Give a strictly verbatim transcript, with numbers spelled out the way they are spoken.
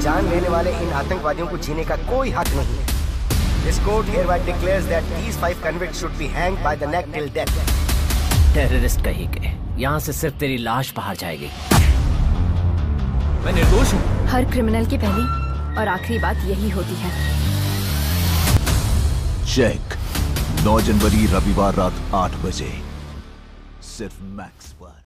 जान लेने वाले इन आतंकवादियों को जीने का कोई हक नहीं है। This court hereby declares that these five convicts should be hanged by the neck till death. Terrorist कहीं के, यहाँ से सिर्फ तेरी लाश बाहर जाएगी। मैं निर्दोष हूँ। हर क्रिमिनल की पहली और आखिरी बात यही होती है। चेक नौ जनवरी रविवार रात आठ बजे सिर्फ मैक्स पर।